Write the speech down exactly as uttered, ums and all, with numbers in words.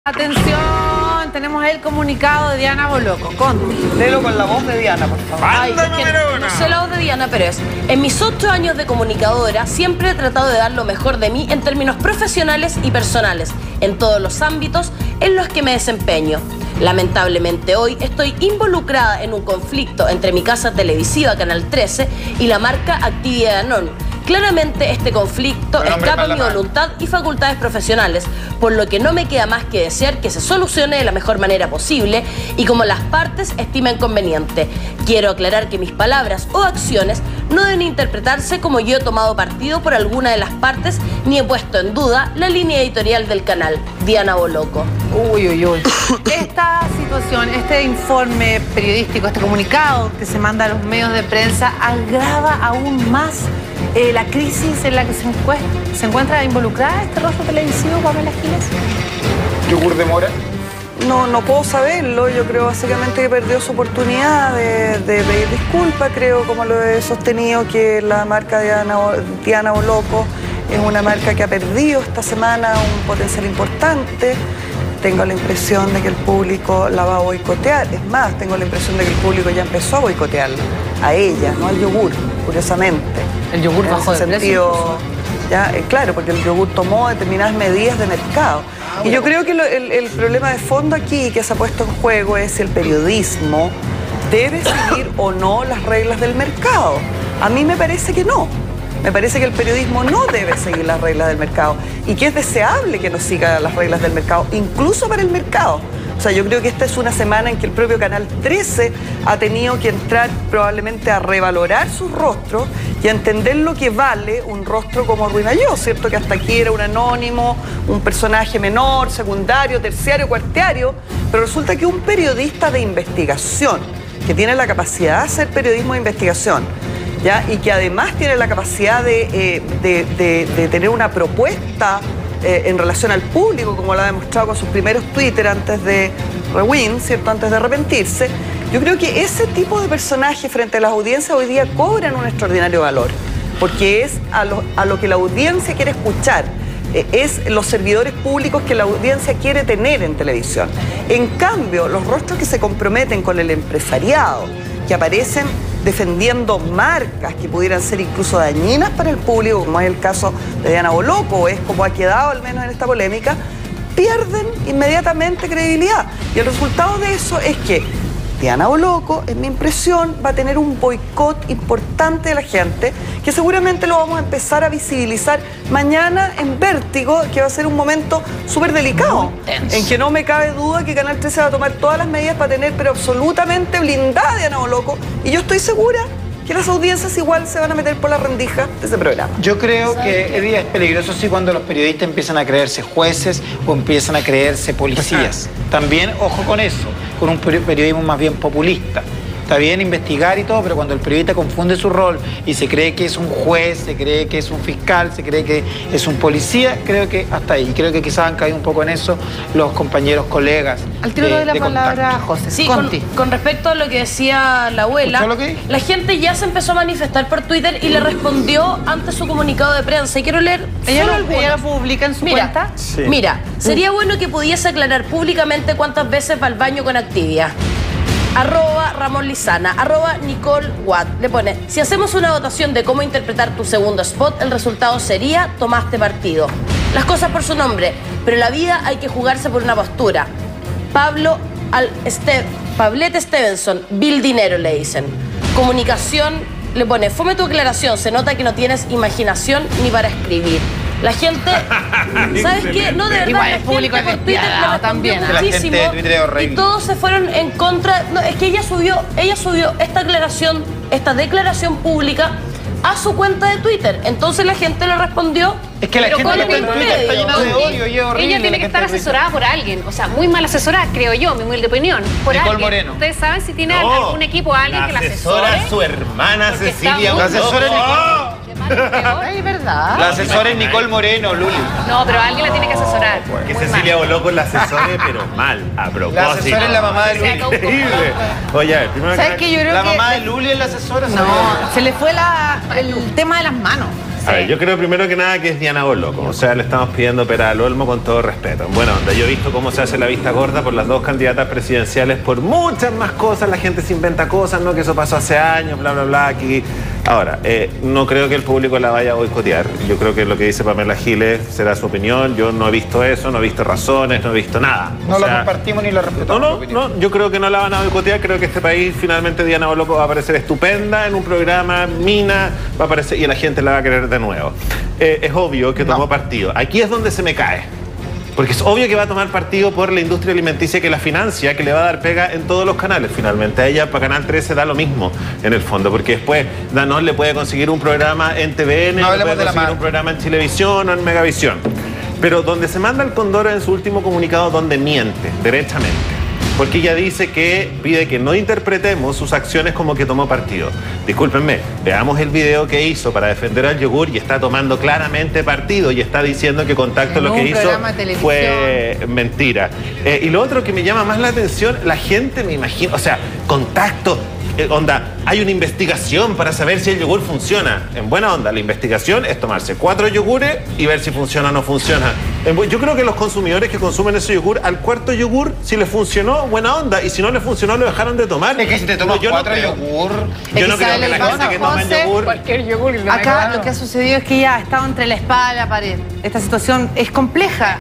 Atención, tenemos el comunicado de Diana Boloco. Conti. Léelo con la voz de Diana, por favor. Ay, es que no sé la voz de Diana, pero es: en mis ocho años de comunicadora siempre he tratado de dar lo mejor de mí en términos profesionales y personales, en todos los ámbitos en los que me desempeño. Lamentablemente hoy estoy involucrada en un conflicto entre mi casa televisiva Canal trece y la marca Activia Danone. Claramente este conflicto escapa mi voluntad y facultades profesionales, por lo que no me queda más que desear que se solucione de la mejor manera posible y como las partes estimen conveniente. Quiero aclarar que mis palabras o acciones no deben interpretarse como yo he tomado partido por alguna de las partes ni he puesto en duda la línea editorial del canal. Diana Boloco. Uy, uy, uy. Esta situación, este informe periodístico, este comunicado que se manda a los medios de prensa agrava aún más eh, la crisis en la que se encuentra, se encuentra involucrada este rostro televisivo, Pamela Giles. ¿Yogur de mora? No, no puedo saberlo. Yo creo básicamente que perdió su oportunidad de, de pedir disculpas. Creo, como lo he sostenido, que la marca Diana, Diana Boloco es una marca que ha perdido esta semana un potencial importante. Tengo la impresión de que el público la va a boicotear. Es más, tengo la impresión de que el público ya empezó a boicotearla. A ella, no al yogur, curiosamente. El yogur bajó de precio. Ya, eh, claro, porque el yogur tomó determinadas medidas de mercado. Y yo creo que lo, el, el problema de fondo aquí que se ha puesto en juego es si el periodismo debe seguir o no las reglas del mercado. A mí me parece que no. Me parece que el periodismo no debe seguir las reglas del mercado y que es deseable que no siga las reglas del mercado, incluso para el mercado. O sea, yo creo que esta es una semana en que el propio Canal trece ha tenido que entrar probablemente a revalorar su rostro y a entender lo que vale un rostro como Ruina Yo, ¿cierto? Que hasta aquí era un anónimo, un personaje menor, secundario, terciario, cuartiario, pero resulta que un periodista de investigación, que tiene la capacidad de hacer periodismo de investigación, ¿ya? Y que además tiene la capacidad de, eh, de, de, de tener una propuesta eh, en relación al público, como lo ha demostrado con sus primeros Twitter antes de Rewind, ¿cierto? Antes de arrepentirse. Yo creo que ese tipo de personajes frente a las audiencias hoy día cobran un extraordinario valor, porque es a lo, a lo que la audiencia quiere escuchar. Eh, es los servidores públicos que la audiencia quiere tener en televisión. En cambio, los rostros que se comprometen con el empresariado, que aparecen defendiendo marcas que pudieran ser incluso dañinas para el público, como es el caso de Diana Boloco, o es como ha quedado al menos en esta polémica, pierden inmediatamente credibilidad. Y el resultado de eso es que Diana Boloco, en mi impresión, va a tener un boicot importante de la gente, que seguramente lo vamos a empezar a visibilizar mañana en Vértigo, que va a ser un momento súper delicado, en que no me cabe duda que Canal trece va a tomar todas las medidas para tener, pero absolutamente blindada a Diana Boloco, y yo estoy segura que las audiencias igual se van a meter por la rendija de ese programa. Yo creo que es, es peligroso sí cuando los periodistas empiezan a creerse jueces o empiezan a creerse policías. También, ojo con eso, con un periodismo más bien populista. Está bien investigar y todo, pero cuando el periodista confunde su rol y se cree que es un juez, se cree que es un fiscal, se cree que es un policía, creo que hasta ahí. Creo que quizás han caído un poco en eso los compañeros, colegas. Al tiro de, de la de palabra, contacto. José. Sí, con, con respecto a lo que decía la abuela, lo que la gente ya se empezó a manifestar por Twitter y le respondió ante su comunicado de prensa. Y quiero leer ¿Ella solo lo, algunas. ¿Ella lo publica en su mira, cuenta? Sí. Mira, sería bueno que pudiese aclarar públicamente cuántas veces va al baño con Activia. Arroba Ramón Lizana, arroba Nicole Watt. Le pone: si hacemos una votación de cómo interpretar tu segundo spot, el resultado sería tomaste partido. Las cosas por su nombre, pero en la vida hay que jugarse por una postura. Pablo Al este, Pablete Stevenson, Bill Dinero le dicen. Comunicación, le pone: fome tu aclaración, se nota que no tienes imaginación ni para escribir. La gente, ¿sabes qué? No, de verdad, igual la el público gente es por Twitter le también. muchísimo, y todos se fueron en contra. No, es que ella subió, ella subió esta aclaración, esta declaración pública a su cuenta de Twitter. Entonces la gente le respondió. Es que la pero gente con en Twitter está llena de odio y es horrible. Ella tiene que estar asesorada por alguien, o sea, muy mal asesorada, creo yo, mi humilde opinión. Por Nicole alguien. Moreno. ¿Ustedes saben si tiene No, algún equipo o alguien la que la asesora asesore? es su hermana Porque Cecilia. está La asesora es Nicole. Ay, es verdad. La asesora es Nicole Moreno, Luli. No, pero alguien la tiene que asesorar. Que Muy Cecilia mal. Boloco la asesore, pero mal, a propósito. La asesora es la mamá de Luli. Increíble. Oye, a ver, primero ¿Sabes que... qué? Yo creo La que mamá de Luli es la asesora. no, se le fue la, el tema de las manos. A ver, yo creo primero que nada que es Diana Boloco. O sea, le estamos pidiendo pera al olmo con todo respeto. Bueno, onda, yo he visto cómo se hace la vista gorda por las dos candidatas presidenciales, por muchas más cosas. La gente se inventa cosas, ¿no? Que eso pasó hace años, bla, bla, bla. Aquí. Ahora, eh, no creo que el público la vaya a boicotear. Yo creo que lo que dice Pamela Giles será su opinión. Yo no he visto eso, no he visto razones, no he visto nada. No O lo sea, compartimos ni lo respetamos. No, no, no, yo creo que no la van a boicotear. Creo que este país, finalmente, Diana Boloco va a aparecer estupenda en un programa, Mina, va a aparecer y la gente la va a querer de nuevo. Eh, es obvio que tomó No. partido. Aquí es donde se me cae. Porque es obvio que va a tomar partido por la industria alimenticia que la financia, que le va a dar pega en todos los canales. Finalmente, a ella para Canal trece da lo mismo, en el fondo, porque después Danone le puede conseguir un programa en T V N, No le hablemos puede de la conseguir marca. un programa en Televisión o en Megavisión. Pero donde se manda el Condoro en su último comunicado, donde miente, derechamente. Porque ella dice que pide que no interpretemos sus acciones como que tomó partido. Discúlpenme, veamos el video que hizo para defender al yogur y está tomando claramente partido y está diciendo que Contacto En lo que un hizo programa de televisión. fue mentira. Eh, y lo otro que me llama más la atención, la gente me imagino, o sea, Contacto, eh, onda, hay una investigación para saber si el yogur funciona. En buena onda, la investigación es tomarse cuatro yogures y ver si funciona o no funciona. En bu- yo creo que los consumidores que consumen ese yogur, al cuarto yogur, si les funcionó, buena onda, y si no les funcionó, lo dejaron de tomar. Es que si te tomas No, yo no cuatro creo. yogur... Yo no Es que creo ¿sabe que lo la que gente pasa, que toma José? yogur... Cualquier yogur. Acá lo que ha sucedido es que ella ha estado entre la espada y la pared. Esta situación es compleja.